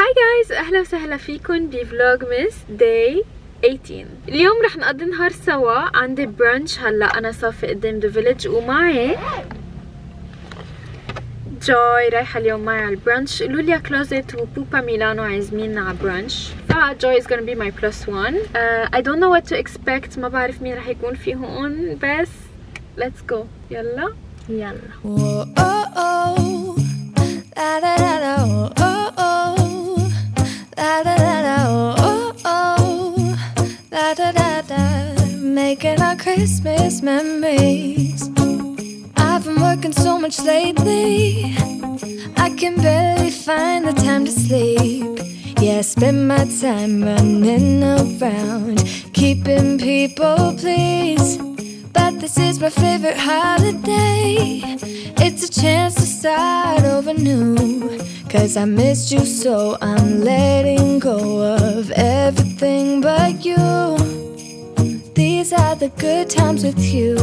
هاي جايز، اهلا وسهلا فيكم بفلوج مس داي 18. اليوم رح نقضي نهار سوا. عندي برانش هلا، انا صافي قدام ذا فيلج ومعي جوي رايحه اليوم معي على البرانش. لوليا كلوزيت وبوبا ميلانو عازميننا على برانش، فجوي is gonna be my plus one. I don't know what to expect، ما بعرف مين رح يكون في هون، بس let's go. يلا making our Christmas memories. I've been working so much lately, I can barely find the time to sleep. Yeah, I spend my time running around, keeping people pleased. But this is my favorite holiday. It's a chance to start over new, 'cause I missed you so I'm letting go of everything but you. These are the good times with you.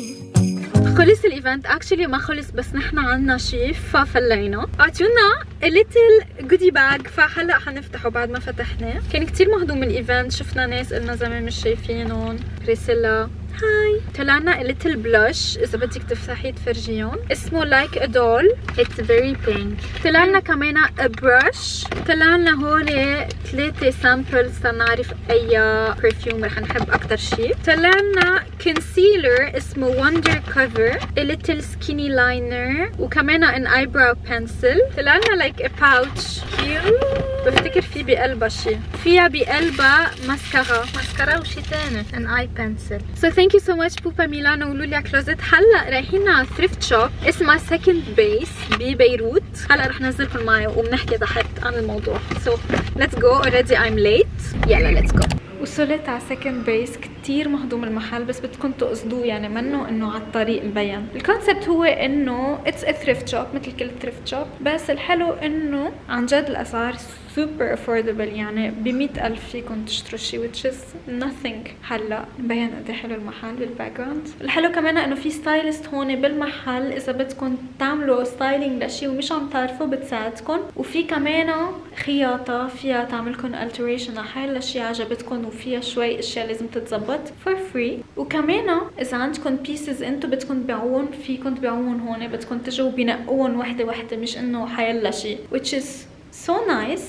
خلص الايفنت، اكشلي ما خلص بس نحن عنا شي ففلينا. اعطونا ليتل جودي باج، فهلا حنفتحه بعد ما فتحناه. كان كتير مهضوم الايفنت، شفنا ناس قلنا زمان مش شايفينهم. بريسيلا هاي. طلعنا ليتل بلاش، اذا بدك تفتحيه تفرجيهم، اسمه لايك ا دول، اتس فيري بينك. طلعنا كمان برش، طلعنا هول 3 سامبلز تنعرف اي برفيوم رح نحب اكتر شي. طلعنا كونسيلر اسمه وندر كفر، ليتل سكيني لاينر، وكمان ان ايبراو بنسل. طلعنا لايك ا باوتش كيوت، بفتكر في بقلبها شي، فيها بقلبها ماسكارا وشي تاني ان اي بنسل. So thank you so much بوبا ميلانو ولوليا كلوزيت. هلا رايحين على ثريفت شوب اسمها سكند بيس ببيروت، هلا رح نزلكم معي وبنحكي تحت عن الموضوع. So let's go, already I'm late. يلا let's go. وصلت على سكند بيس، كتير مهضوم المحل، بس بدكم تقصدوه يعني منه انه على الطريق مبين. الكونسبت هو انه اتس ا ثريفت شوب مثل كل ثريفت شوب، بس الحلو انه عن جد الاسعار سوبر افوردبل، يعني ب100,000 فيكم تشتروا شي which is nothing. هلا مبين قد حلو المحل بالباك جراوند. الحلو كمان انه في ستايلست هون بالمحل، اذا بدكم تعملوا ستايلينج لشي ومش عم تعرفوا بتساعدكم، وفي كمان خياطه فيها تعملكم التريشن على حال شي عجبتكم، وفيها شوي اشياء لازم تتظبط for free. وكمان اذا عندكم بيسز انتم بدكم تبيعون، فيكم تبيعون هون، بدكم تجوا بنقوهم وحده وحده، مش انه حيلا شي which is so nice.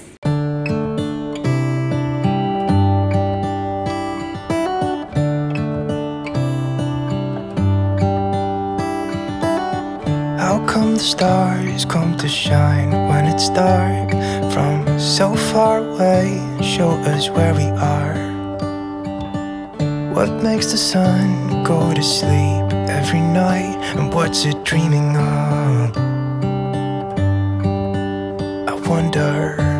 How come the stars come to shine when it's dark from so far away? Show us where we are. What makes the sun go to sleep every night, and what's it dreaming of? I wonder.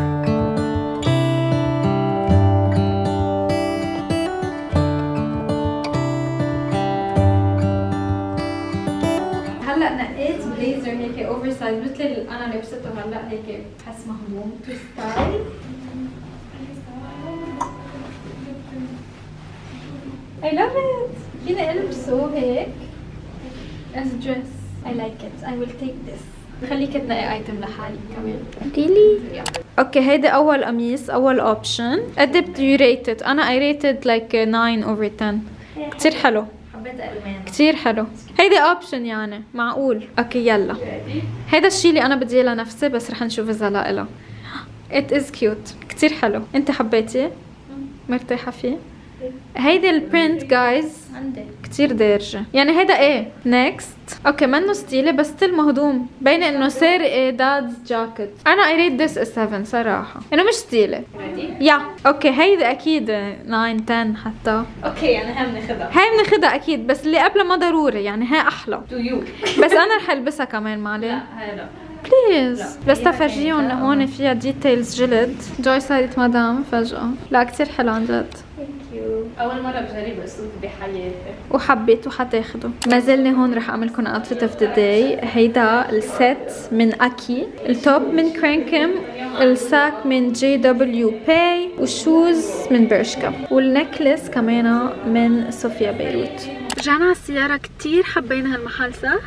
هلا نقيت بليزر هيك اوفر سايز مثل اللي انا لبسته هلا، هيك بحس مهضوم تو ستايل. I love it. فيني البسه هيك as a dress. I like it. I will take this. خليك تنقي ايتم لحالي كمان. really؟ اوكي هيدا اول قميص، اول اوبشن. قد بدي ريتد؟ انا I rated like 9/10. كتير حلو، حبيت الالوان كتير حلو. هيدي اوبشن يعني معقول. اوكي يلا، هيدا الشيء اللي انا بدي اياه لنفسي، بس رح نشوف اذا لا له. it is cute، كتير حلو. انت حبيتي؟ مرتاحه فيه؟ هيدي البرنت جايز عندي كتير دارجه، يعني هيدا ايه نيكست. اوكي منه ستيلي بس ستيل مهضوم، بين انه سارق دادز جاكيت. انا اي ريت ذس 7 صراحه، انه مش ستيلي. يا اوكي هيدا اكيد 9 10 حتى. اوكي يعني هاي بناخدها اكيد، بس اللي قبلها ما ضروري، يعني هاي احلى بس انا رح البسها كمان معلي. لا هاي لا بليز، بس تفرجيهم هون فيها ديتيلز جلد. جوي صارت مدام فجأة. لا كتير حلو عن جد. اول مره بجرب اسلوب بحياتي وحبيت وحتاخده. ما زلنا هون رح اعملكم اوتفيت اوف ذا داي. هيدا السيت من اكي، التوب من كرانكم، الساك من JW باي، والشوز من برشكا، والنكلس كمان من صوفيا بيروت. رجعنا على السيارة، كتير حبينا هالمحل صح؟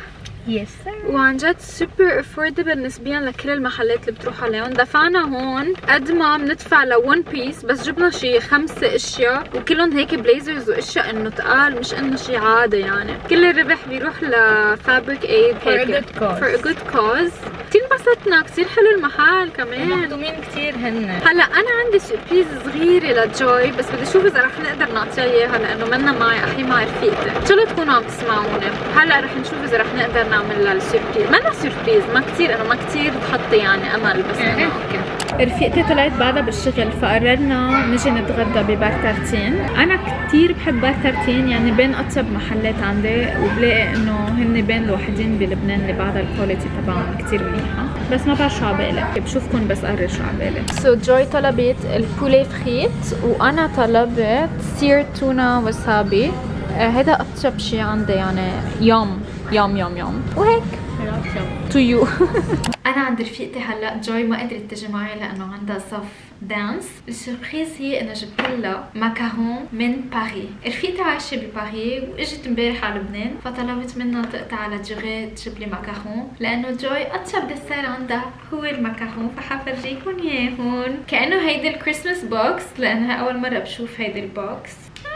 يس وعن جد سوبر افوردبل نسبيا لكل المحلات اللي بتروح عليهم. دفعنا هون قد ما بندفع لون بيس، بس جبنا شي 5 اشياء وكلهم هيك بليزرز واشياء انه تقال، مش انه شي عادي يعني. كل الربح بيروح لفابريك ايد هيك for a good cause. كتير انبسطنا، كتير حلو المحل كمان، مهضومين كتير هن. هلا انا عندي سربريز صغيره لجوي، بس بدي اشوف اذا رح نقدر نعطيها اياها لانه منا معي، اخي مع رفيقتي. ان شاء الله تكونوا عم تسمعوني. هلا رح نشوف اذا رح نقدر نعمل لها السربريز. منا سربريز، ما كتير انه ما كتير تحطي يعني امل، بس انه رفيقتي طلعت بعدها بالشغل فقررنا نجي نتغدى ببار تارتين. انا كتير بحب بار تارتين، يعني بين اطيب محلات عندي، وبلاقي انه هن بين الوحيدين بلبنان اللي بعدها الكواليتي تبعهم كتير منيحه. بس ما بعرف شو عبالي، بشوفكم بس قرر شو عبالي. جوي طلبت البولي فريت وانا طلبت سير تونه وسابي. هذا اطيب شي عندي يعني. يوم وهيك تو يو. انا عند رفيقتي هلا جوي ما قدرت تجي معي لانه عندها صف دانس. السربريز هي انه جبت لها ماكارون من باري. رفيقتي عايشه بباري واجت امبارح على لبنان، فطلبت منها تقطع على ديغي تجيب لي ماكارون، لانه جوي اطيب ديسير عندها هو الماكارون. فحفرجيكم اياه هون كانه هيدي الكريسماس بوكس، لانها اول مره بشوف هيدي البوكس.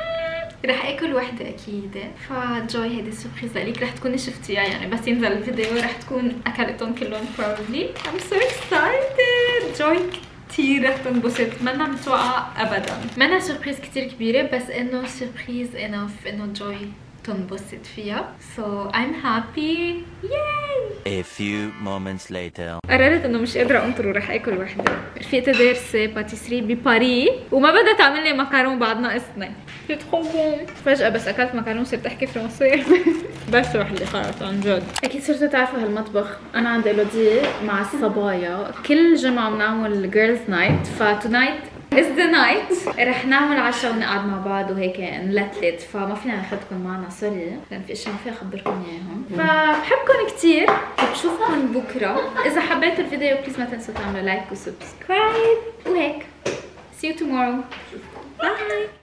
رح اكل وحده اكيد. فجوي هيدي سربريز لك، رح تكوني شفتيها يعني بس ينزل الفيديو رح تكون اكلتهم كلهم probably. I'm so excited. جوي كتير رح تنبسط، منا متوقعه ابدا. منا سربريز كتير كبيره، بس انه سربريز enough انه جوي تنبسط فيها. So I'm happy. Yay! A few moments later. قررت انه مش قادره انطر ورح اكل وحده. رفيقتي دارسه باتيسري بباري وما بدها تعمل لي مكرون بعد ناقصنا. بتخبون فجأة بس اكلت مكرون صرت احكي فرنسي. بس وحده خلص عن جد. اكيد صرتوا تعرفوا هالمطبخ. انا عند الودي مع الصبايا كل جمعه بنعمل جيرلز نايت، فتونايت is the night. رح نعمل عشاء ونقعد مع بعض وهيك نلتلت، فما فينا ناخذكم معنا سوري لان في اشياء ما فيها اخبركم اياهم. فبحبكم كثير وبشوفكم بكره. اذا حبيتوا الفيديو بليز ما تنسوا تعملوا لايك وسبسكرايب وهيك. See you tomorrow. Bye.